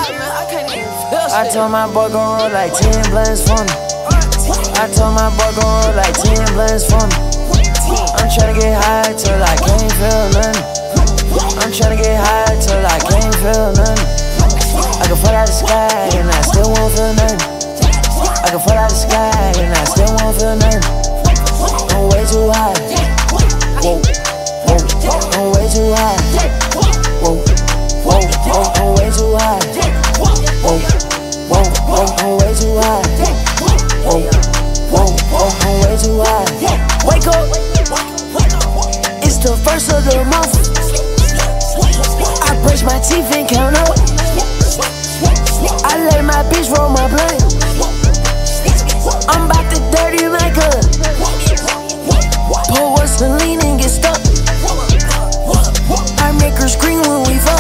I told my boy gon' roll like 10 blunts for me. I told my boy gon' roll like 10 blunts for me. I'm tryna get high till I can't feel nothing. I'm tryna get high till I can't feel nothing. I can fall out the sky and I still won't feel nothing. I can fall out the sky and I still won't feel nothing. I'm way too high. Whoa, whoa, I'm way too high. Whoa, whoa, I'm way too high. Whoa, whoa, I'm way too high. Whoa, whoa, I'm way too high. Wake up, it's the first of the month. I brush my teeth and count up. I let my bitch roll my blunt. I'm about to dirty like her. Pour Vaseline and get stuck. I make her scream when we fuck.